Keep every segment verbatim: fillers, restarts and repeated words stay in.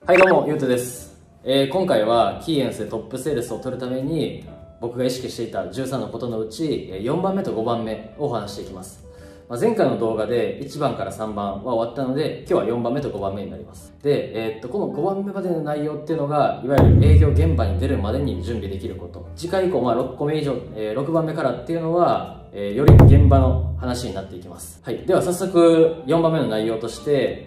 はいどうも、ゆうとです。えー、今回はキーエンスでトップセールスを取るために僕が意識していたじゅうさんのことのうちよんばんめとごばんめをお話していきます。まあ、前回の動画でいちばんからさんばんは終わったので、今日はよんばんめとごばんめになります。で、えー、っとこのごばんめまでの内容っていうのが、いわゆる営業現場に出るまでに準備できること。次回以降、まあ、ろっこめ以上、えー、ろくばんめからっていうのは、えー、より現場の話になっていきます。はい。では早速よんばんめの内容として、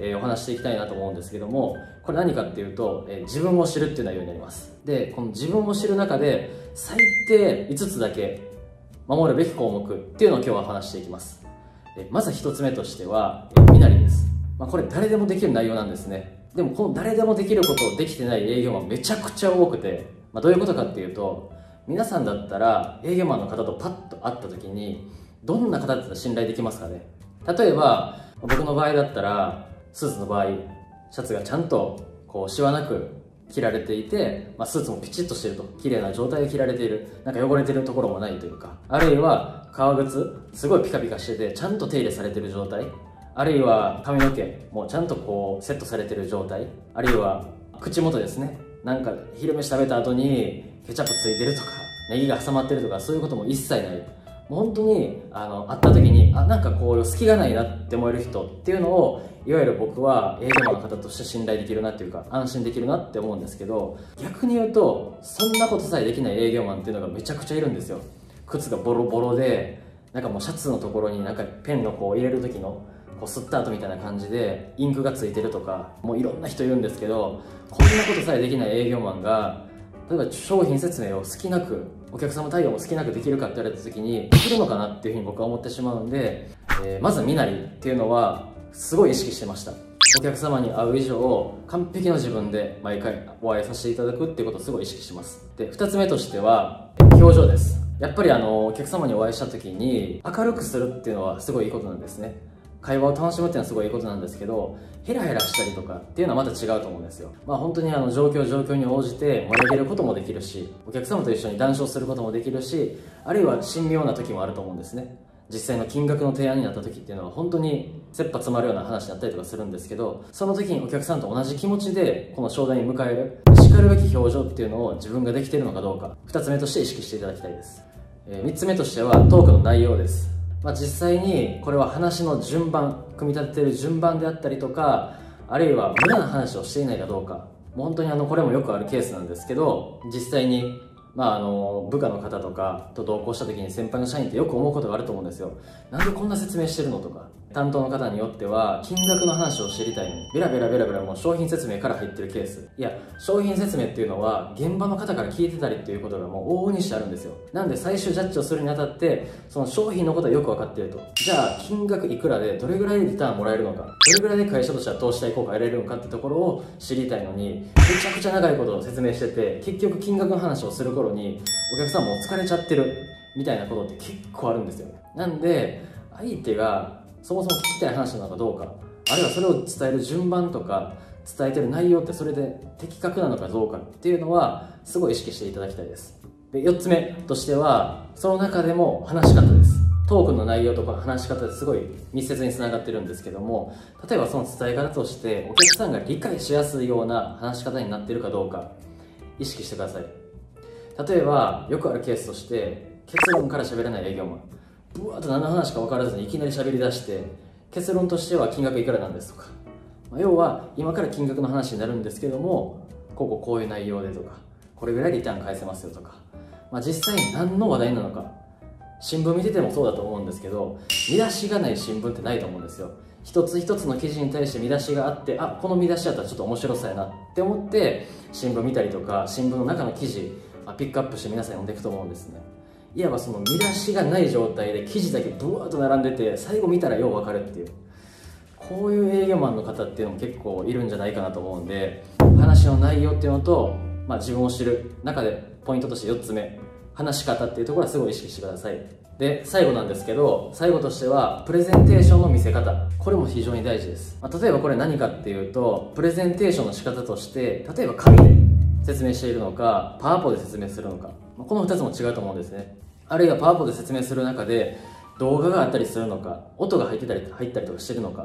えー、お話していきたいなと思うんですけども、これ何かっていうと、えー、自分を知るっていう内容になります。で、この自分を知る中で最低いつつだけ守るべき項目っていうのを今日は話していきます。でまずひとつめとしては、えー、身なりです。まあ、これ誰でもできる内容なんですね。でもこの誰でもできることをできてない営業マンめちゃくちゃ多くて、まあ、どういうことかっていうと、皆さんだったら営業マンの方とパッと会った時にどんな方だったら信頼できますかね。例えば僕の場合だったら、スーツの場合シャツがちゃんとこうシワなく着られていて、まあ、スーツもピチッとしてると、綺麗な状態で着られている、なんか汚れてるところもないというか、あるいは革靴すごいピカピカしててちゃんと手入れされてる状態、あるいは髪の毛もちゃんとこうセットされてる状態、あるいは口元ですね、なんか昼飯食べた後にケチャップついてるとかネギが挟まってるとか、そういうことも一切ない。もう本当にあの会った時に、あ、なんかこう隙がないなって思える人っていうのを、いわゆる僕は営業マンの方として信頼できるなっていうか、安心できるなって思うんですけど、逆に言うとそんなことさえできない営業マンっていうのがめちゃくちゃいるんですよ。靴がボロボロで、なんかもうシャツのところになんかペンのこう入れる時のこう吸った後みたいな感じでインクがついてるとか、もういろんな人いるんですけど、こんなことさえできない営業マンが例えば商品説明を好きなく、お客様対応も好きなくできるかって言われた時にできるのかなっていうふうに僕は思ってしまうんで、えー、まず身なりっていうのはすごい意識してました。お客様に会う以上完璧な自分で毎回お会いさせていただくっていうことをすごい意識します。でふたつめとしては表情です。やっぱりあのお客様にお会いした時に明るくするっていうのはすごいいいことなんですね。会話を楽しむっていうのはすごいいいことなんですけど、ヘラヘラしたりとかっていうのはまた違うと思うんですよ。まあ本当にあの状況状況に応じて盛り上げることもできるし、お客様と一緒に談笑することもできるし、あるいは神妙な時もあると思うんですね。実際の金額の提案になった時っていうのは本当に切羽詰まるような話だったりとかするんですけど、その時にお客さんと同じ気持ちでこの商談に迎えるしかるべき表情っていうのを自分ができているのかどうか、ふたつめとして意識していただきたいです。えー、みっつめとしてはトークの内容です。まあ、実際にこれは話の順番、組み立ててる順番であったりとか、あるいは無駄な話をしていないかどうか、もう本当にあのこれもよくあるケースなんですけど、実際にまあ、あの部下の方とかと同行した時に先輩の社員ってよく思うことがあると思うんですよ。なんでこんな説明してるのとか、担当の方によっては金額の話を知りたいのにベラベラベラベラもう商品説明から入ってるケース、いや商品説明っていうのは現場の方から聞いてたりっていうことがもう往々にしてあるんですよ。なんで最終ジャッジをするにあたってその商品のことはよく分かっていると、じゃあ金額いくらでどれぐらいでリターンもらえるのか、どれぐらいで会社としては投資対効果を得られるのかってところを知りたいのに、めちゃくちゃ長いことを説明してて、結局金額の話をする頃にお客さんも疲れちゃってるみたいなことって結構あるんですよね。なんで相手がそもそも聞きたい話なのかどうか、あるいはそれを伝える順番とか伝えてる内容ってそれで的確なのかどうかっていうのはすごい意識していただきたいです。でよっつめとしては、その中でも話し方です。トークの内容とか話し方ってすごい密接につながってるんですけども、例えばその伝え方としてお客さんが理解しやすいような話し方になっているかどうか意識してください。例えばよくあるケースとして、結論から喋れない営業マン、ブワーッと何の話か分からずにいきなり喋り出して、結論としては金額いくらなんですとか、まあ、要は今から金額の話になるんですけども、こうこうこういう内容でとか、これぐらいリターン返せますよとか、まあ、実際に何の話題なのか、新聞見ててもそうだと思うんですけど、見出しがない新聞ってないと思うんですよ。一つ一つの記事に対して見出しがあって、あ、この見出しだったらちょっと面白そうやなって思って新聞見たりとか、新聞の中の記事ピックアップして皆さん読んでいくと思うんですね。いわばその見出しがない状態で記事だけブワーッと並んでて、最後見たらよう分かるっていう、こういう営業マンの方っていうのも結構いるんじゃないかなと思うんで、話の内容っていうのと、まあ、自分を知る中でポイントとしてよっつめ、話し方っていうところはすごい意識してください。で最後なんですけど、最後としてはプレゼンテーションの見せ方、これも非常に大事です。まあ、例えばこれ何かっていうと、プレゼンテーションの仕方として、例えば紙で説明しているのかパワポで説明するのか、このふたつも違うと思うんですね。あるいはパワポで説明する中で動画があったりするのか、音が入ってたり入ったりとかしてるのか、こ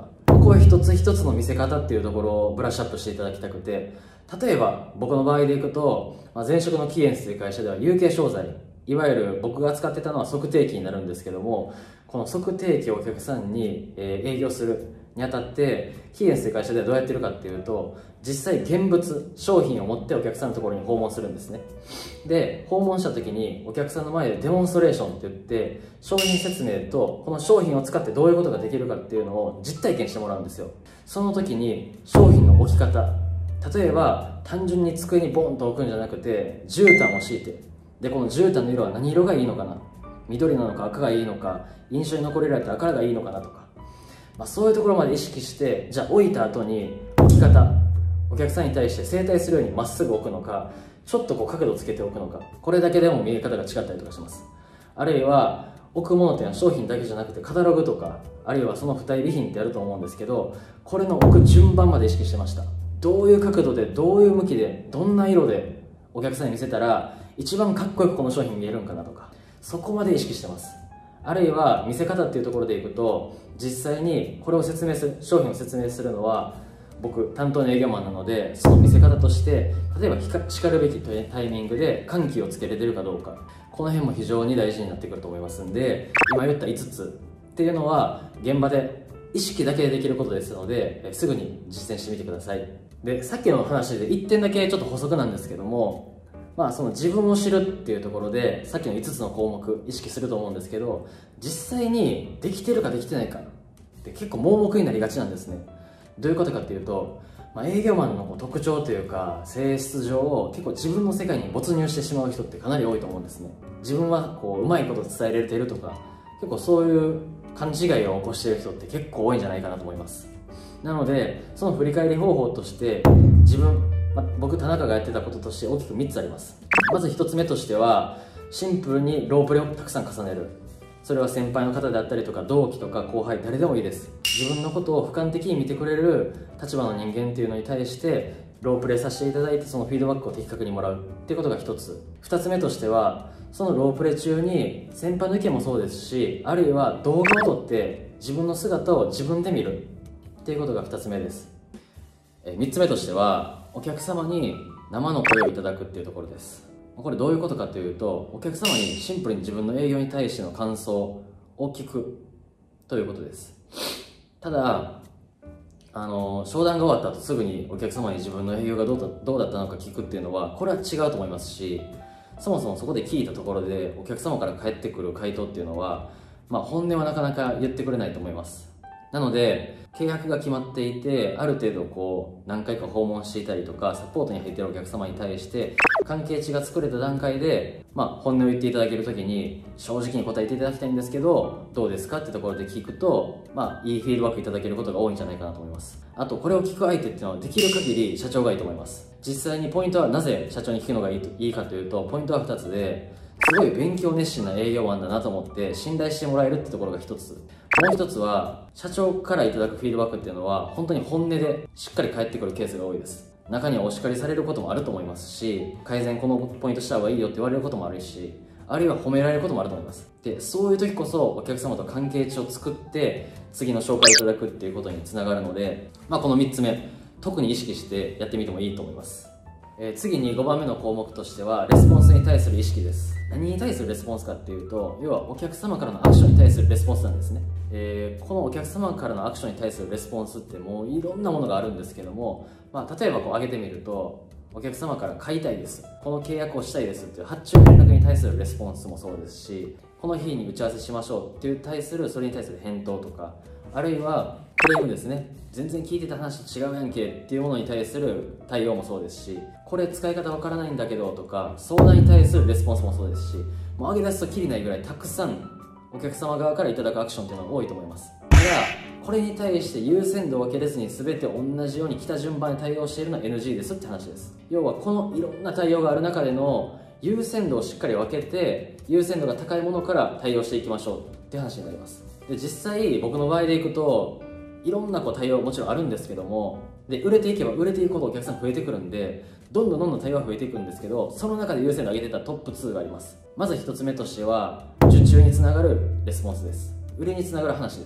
こ一つ一つの見せ方っていうところをブラッシュアップしていただきたくて、例えば僕の場合でいくと、まあ、前職のキーエンスという会社では有形商材、いわゆる僕が使ってたのは測定器になるんですけども、この測定器をお客さんに、えー、営業するにあたってキーエンスという会社ではどうやってるかっていうと、実際現物商品を持ってお客さんのところに訪問するんですね。で訪問した時にお客さんの前でデモンストレーションって言って、商品説明とこの商品を使ってどういうことができるかっていうのを実体験してもらうんですよ。その時に商品の置き方、例えば単純に机にボンと置くんじゃなくて絨毯を敷いて、でこの絨毯の色は何色がいいのかな、緑なのか赤がいいのか、印象に残れるやったら赤がいいのかなとか、まあ、そういうところまで意識して、じゃあ置いた後に置き方、お客さんに対して正対するようにまっすぐ置くのか、ちょっとこう角度つけておくのか、これだけでも見え方が違ったりとかします。あるいは置くものっていうのは商品だけじゃなくてカタログとか、あるいはその付帯備品ってあると思うんですけど、これの置く順番まで意識してました。どういう角度でどういう向きでどんな色でお客さんに見せたら一番かっこよくこの商品見えるんかなとか、そこまで意識してます。あるいは見せ方っていうところでいくと、実際にこれを説明する、商品を説明するのは僕担当の営業マンなので、その見せ方として例えばしかるべきタイミングで緩急をつけれてるかどうか、この辺も非常に大事になってくると思いますんで、今言ったいつつっていうのは現場で意識だけでできることですので、すぐに実践してみてください。でさっきの話でいってんだけちょっと補足なんですけども、まあその自分を知るっていうところでさっきのいつつの項目意識すると思うんですけど、実際にできてるかできてないかって結構盲目になりがちなんですね。どういうことかっていうと、まあ、営業マンのこう特徴というか性質上、結構自分の世界に没入してしまう人ってかなり多いと思うんですね。自分はこううまいこと伝えられているとか、結構そういう勘違いを起こしている人って結構多いんじゃないかなと思います。なのでその振り返り方法として自分、まあ、僕田中がやってたこととして大きくみっつあります。まずひとつめとしては、シンプルにロープレをたくさん重ねる。それは先輩の方であったりとか同期とか後輩、誰でもいいです。自分のことを俯瞰的に見てくれる立場の人間っていうのに対してロープレさせていただいて、そのフィードバックを的確にもらうっていうことがひとつ。ふたつめとしては、そのロープレ中に先輩の意見もそうですし、あるいは動画を撮って自分の姿を自分で見るっていうことがふたつめです。みっつめとしては、お客様に生の声をいただくっていうところです。これどういうことかというと、お客様にシンプルに自分の営業に対しての感想を聞くということです。ただあの商談が終わった後すぐにお客様に自分の営業がどうだ、どうだったのか聞くっていうのは、これは違うと思いますし、そもそもそこで聞いたところでお客様から返ってくる回答っていうのは、まあ、本音はなかなか言ってくれないと思います。なので契約が決まっていて、ある程度こう何回か訪問していたりとかサポートに入っているお客様に対して関係値が作れた段階で、まあ、本音を言っていただけるときに正直に答えていただきたいんですけどどうですかってところで聞くと、まあ、いいフィードバックいただけることが多いんじゃないかなと思います。あとこれを聞く相手っていうのはできる限り社長がいいと思います。実際にポイントはなぜ社長に聞くのがいいといいかというと、ポイントはふたつで、すごい勉強熱心な営業マンだなと思って信頼してもらえるってところがひとつ、もう一つは社長からいただくフィードバックっていうのは本当に本音でしっかり返ってくるケースが多いです。中にはお叱りされることもあると思いますし、改善このポイントした方がいいよって言われることもあるし、あるいは褒められることもあると思います。でそういう時こそお客様と関係値を作って次の紹介いただくっていうことにつながるので、まあ、このみっつめ特に意識してやってみてもいいと思います。えー、次にごばんめの項目としてはレスポンスに対する意識です。何に対するレスポンスかっていうと、要はお客様からのアクションに対するレスポンスなんですね。えー、このお客様からのアクションに対するレスポンスってもういろんなものがあるんですけども、まあ、例えばこう挙げてみると、お客様から買いたいです、この契約をしたいですっていう発注連絡に対するレスポンスもそうですし、この日に打ち合わせしましょうっていう対するそれに対する返答とか、あるいはクレームですね、全然聞いてた話違うやんけっていうものに対する対応もそうですし、これ使い方わからないんだけどとか相談に対するレスポンスもそうですし、もう上げ出すときりないぐらいたくさんお客様側からいただくアクションっていうのが多いと思います。ただこれに対して優先度を分けれずに全て同じように来た順番に対応しているのは エヌジー ですって話です。要はこのいろんな対応がある中での優先度をしっかり分けて、優先度が高いものから対応していきましょうって話になります。で実際僕の場合でいくといろんなこう対応もちろんあるんですけども、で売れていけば売れていくほどお客さん増えてくるんで、どんどんどんどん対応が増えていくんですけど、その中で優先度を上げてたトップツーがあります。まずひとつめとしては受注につながるレスポンスです。売れにつながる話です。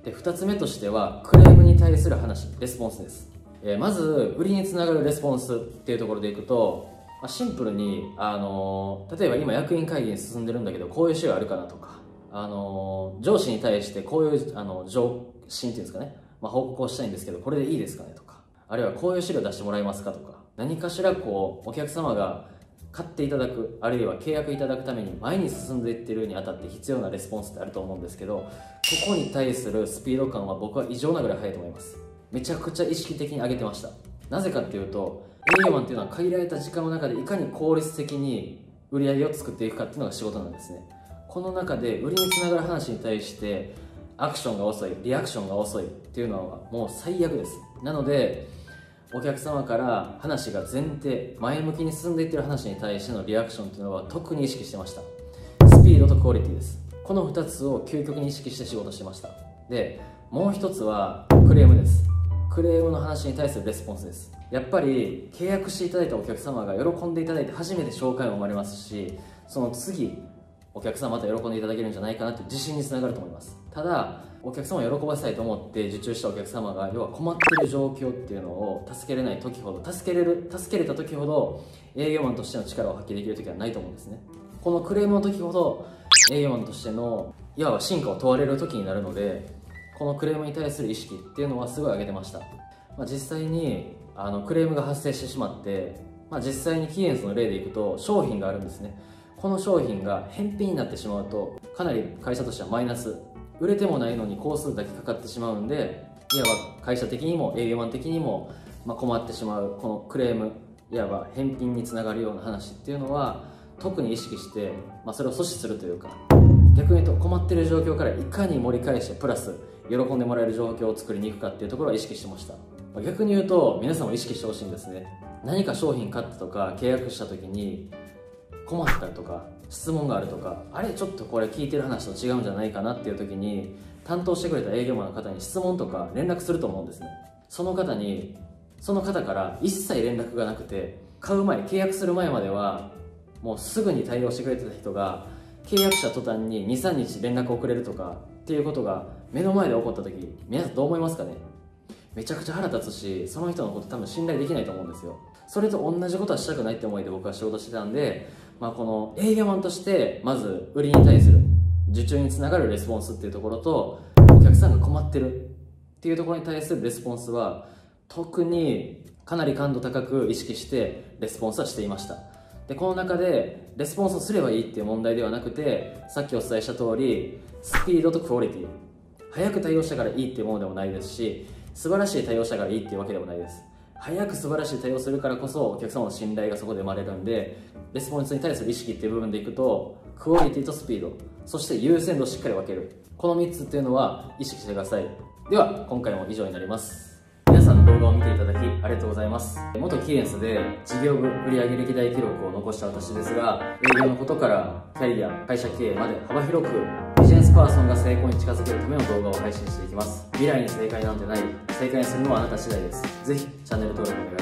でふたつめとしてはクレームに対する話、レスポンスです。えー、まず売りにつながるレスポンスっていうところでいくと、まあ、シンプルに、あのー、例えば今役員会議に進んでるんだけどこういう資料あるかなとか、あのー、上司に対してこういうあの上申っていうんですかね、まあ、報告をしたいんですけどこれでいいですかねとか、あるいはこういう資料出してもらえますかとか、何かしらこうお客様が買っていただく、あるいは契約いただくために前に進んでいってるにあたって必要なレスポンスってあると思うんですけど、ここに対するスピード感は僕は異常なぐらい速いと思います。めちゃくちゃ意識的に上げてました。なぜかっていうと、営業マンっていうのは限られた時間の中でいかに効率的に売り上げを作っていくかっていうのが仕事なんですね。この中で売りにつながる話に対してアクションが遅い、リアクションが遅いっていうのはもう最悪です。なのでお客様から話が前提、前向きに進んでいってる話に対してのリアクションっていうのは特に意識してました。スピードとクオリティです。このふたつを究極に意識して仕事してました。で、もう一つはクレームです。クレームの話に対するレスポンスです。やっぱり契約していただいたお客様が喜んでいただいて初めて紹介も生まれますし、その次お客様また喜んでいただけるんじゃないかなという自信につながると思います。ただお客様を喜ばせたいと思って受注したお客様が要は困っている状況っていうのを助けれない時ほど、助けれる助けれた時ほど営業マンとしての力を発揮できる時はないと思うんですね。このクレームの時ほど営業マンとしてのいわば進化を問われる時になるので、このクレームに対する意識っていうのはすごい上げてました。まあ、実際にあのクレームが発生してしまって、まあ、実際にキーエンスの例でいくと商品があるんですね。この商品が返品になってしまうとかなり会社としてはマイナス、売れてもないのに工数だけかかってしまうんで、いわば会社的にも営業マン的にもまあ困ってしまうこのクレーム、いわば返品につながるような話っていうのは特に意識して、まあ、それを阻止するというか、逆に言うと困ってる状況からいかに盛り返してプラス喜んでもらえる状況を作りに行くかっていうところは意識してました。まあ、逆に言うと皆さんも意識してほしいんですね。何か商品買ったとか契約した時に困ったとか質問があるとか、あれちょっとこれ聞いてる話と違うんじゃないかなっていう時に担当してくれた営業マンの方に質問とか連絡すると思うんですね。その方にその方から一切連絡がなくて、買う前、契約する前まではもうすぐに対応してくれてた人が契約した途端ににさんにち連絡遅れるとかっていうことが目の前で起こった時、皆さんどう思いますかね。めちゃくちゃ腹立つし、その人のこと多分信頼できないと思うんですよ。それと同じことはしたくないって思いで僕は仕事してたんで、まあ、この営業マンとしてまず売りに対する受注につながるレスポンスっていうところと、お客さんが困ってるっていうところに対するレスポンスは特にかなり感度高く意識してレスポンスはしていました。でこの中でレスポンスをすればいいっていう問題ではなくて、さっきお伝えした通りスピードとクオリティ、早く対応したからいいっていうものでもないですし、素晴らしい対応したからいいっていうわけでもないです。早く素晴らしい対応するからこそお客様の信頼がそこで生まれるんで、レスポンスに対する意識っていう部分でいくとクオリティとスピード、そして優先度をしっかり分ける、このみっつっていうのは意識してください。では今回も以上になります。皆さんの動画を見ていただきありがとうございます。元キーエンスで事業部売上歴代記録を残した私ですが、営業のことからキャリア、会社経営まで幅広くビジネスパーソンが成功に近づけるための動画を配信していきます。未来に正解なんてない、正解にするのはあなた次第です。ぜひチャンネル登録お願いします。